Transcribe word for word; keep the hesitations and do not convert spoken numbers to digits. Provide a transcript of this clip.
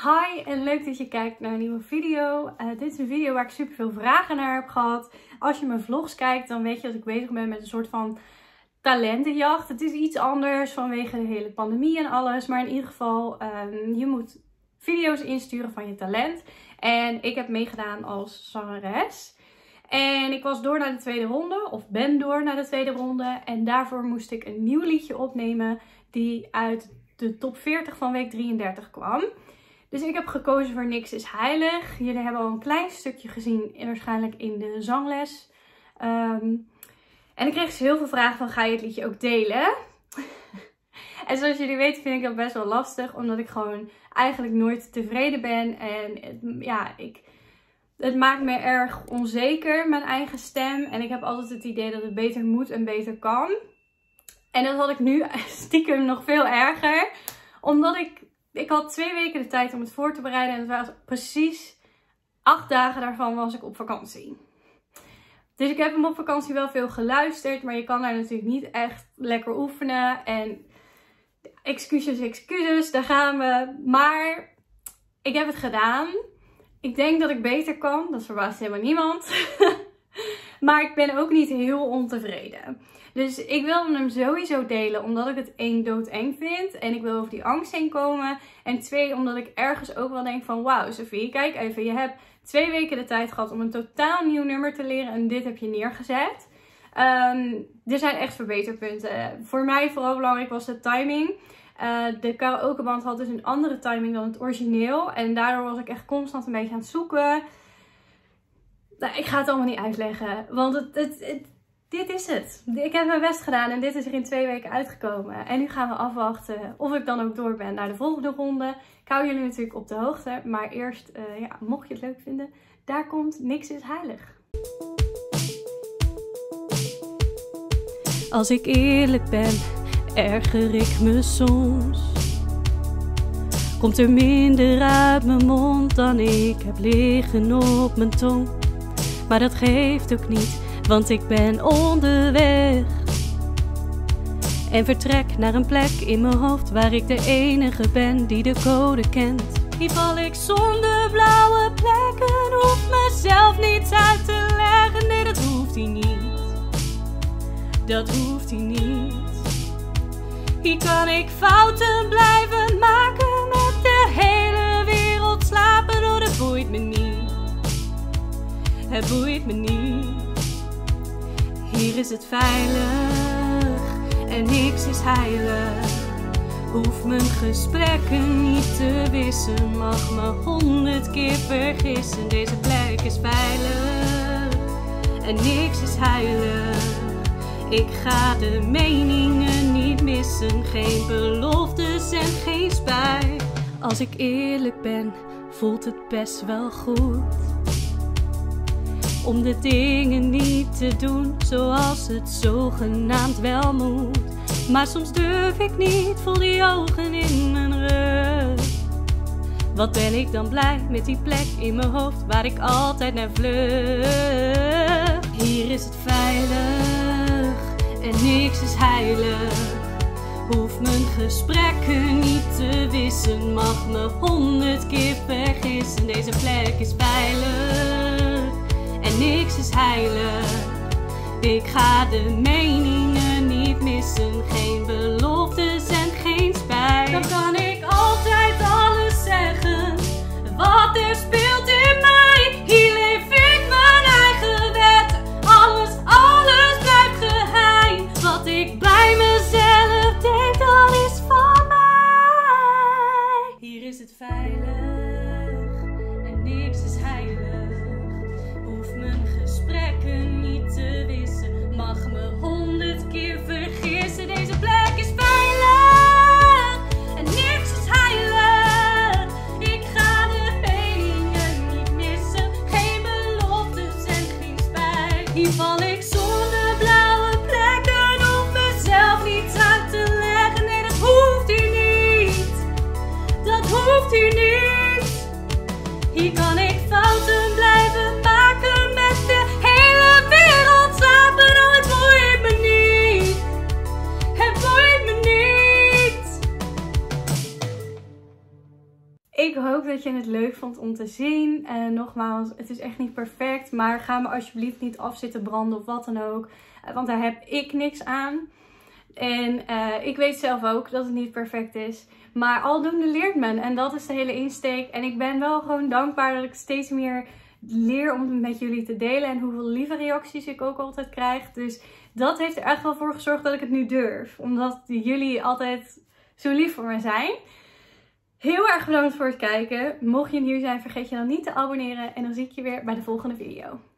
Hi en leuk dat je kijkt naar een nieuwe video. Uh, dit is een video waar ik super veel vragen naar heb gehad. Als je mijn vlogs kijkt, dan weet je dat ik bezig ben met een soort van talentenjacht. Het is iets anders vanwege de hele pandemie en alles. Maar in ieder geval, um, je moet video's insturen van je talent. En ik heb meegedaan als zangeres. En ik was door naar de tweede ronde, of ben door naar de tweede ronde. En daarvoor moest ik een nieuw liedje opnemen die uit de top veertig van week drieëndertig kwam. Dus ik heb gekozen voor Niks is Heilig. Jullie hebben al een klein stukje gezien, waarschijnlijk in de zangles. Um, en ik kreeg dus heel veel vragen van, ga je het liedje ook delen? En zoals jullie weten vind ik dat best wel lastig, omdat ik gewoon eigenlijk nooit tevreden ben. En het, ja, ik, het maakt me erg onzeker, mijn eigen stem. En ik heb altijd het idee dat het beter moet en beter kan. En dat had ik nu stiekem nog veel erger, omdat ik... Ik had twee weken de tijd om het voor te bereiden en het was precies acht dagen daarvan was ik op vakantie. Dus ik heb hem op vakantie wel veel geluisterd, maar je kan daar natuurlijk niet echt lekker oefenen. En excuses, excuses, daar gaan we. Maar ik heb het gedaan. Ik denk dat ik beter kan, dat verbaast helemaal niemand. Maar ik ben ook niet heel ontevreden. Dus ik wilde hem sowieso delen omdat ik het één doodeng vind. En ik wil over die angst heen komen. En twee, omdat ik ergens ook wel denk van wauw Sophie, kijk even. Je hebt twee weken de tijd gehad om een totaal nieuw nummer te leren. En dit heb je neergezet. Um, er zijn echt verbeterpunten. Voor mij vooral belangrijk was de timing. Uh, de karaokeband had dus een andere timing dan het origineel. En daardoor was ik echt constant een beetje aan het zoeken. Nou, ik ga het allemaal niet uitleggen. Want het, het, het, dit is het. Ik heb mijn best gedaan en dit is er in twee weken uitgekomen. En nu gaan we afwachten of ik dan ook door ben naar de volgende ronde. Ik hou jullie natuurlijk op de hoogte. Maar eerst, uh, ja, mocht je het leuk vinden, daar komt Niks is Heilig. Als ik eerlijk ben, erger ik me soms. Komt er minder uit mijn mond dan ik heb liggen op mijn tong. Maar dat geeft ook niet, want ik ben onderweg. En vertrek naar een plek in mijn hoofd waar ik de enige ben die de code kent. Hier val ik zonder blauwe plekken, hoef mezelf niets uit te leggen. Nee, dat hoeft hij niet. Dat hoeft hij niet. Hier kan ik fouten blijven maken, met de hele wereld slapen. Oh, dat boeit me niet. Het boeit me niet. Hier is het veilig en niks is heilig. Hoef mijn gesprekken niet te wissen, mag me honderd keer vergissen. Deze plek is veilig en niks is heilig. Ik ga de meningen niet missen, geen beloftes en geen spijt. Als ik eerlijk ben, voelt het best wel goed om de dingen niet te doen zoals het zogenaamd wel moet. Maar soms durf ik niet, voel die ogen in mijn rug. Wat ben ik dan blij met die plek in mijn hoofd waar ik altijd naar vlucht. Hier is het veilig en niks is heilig. Hoef mijn gesprekken niet te wissen, mag me honderd keer vergissen. Deze plek is veilig en niks is heilig. Ik ga de meningen niet missen, geen beloftes en geen spijt. Dan kan ik altijd alles zeggen wat er speelt in mij. Hier leef ik mijn eigen wet, alles, alles blijft geheim. Wat ik bij mezelf denk, dat is van mij. Hier is het veilig en niks is heilig. Hoef mijn gesprekken niet te wissen, mag me honderd keer vergissen. Deze plek is veilig en niks is heilig. Ik ga de meningen niet missen, geen beloftes en geen spijt. Hier val ik zonder blauwe plekken, hoef mezelf niets uit te leggen. Nee, dat hoeft hier niet, dat hoeft hier niet. Hier kan ik fouten blijven ook dat je het leuk vond om te zien. En nogmaals, het is echt niet perfect. Maar ga me alsjeblieft niet af zitten branden of wat dan ook. Want daar heb ik niks aan. En uh, ik weet zelf ook dat het niet perfect is. Maar aldoende leert men. En dat is de hele insteek. En ik ben wel gewoon dankbaar dat ik steeds meer leer om het met jullie te delen. En hoeveel lieve reacties ik ook altijd krijg. Dus dat heeft er echt wel voor gezorgd dat ik het nu durf. Omdat jullie altijd zo lief voor me zijn. Heel erg bedankt voor het kijken. Mocht je nieuw zijn, vergeet je dan niet te abonneren. En dan zie ik je weer bij de volgende video.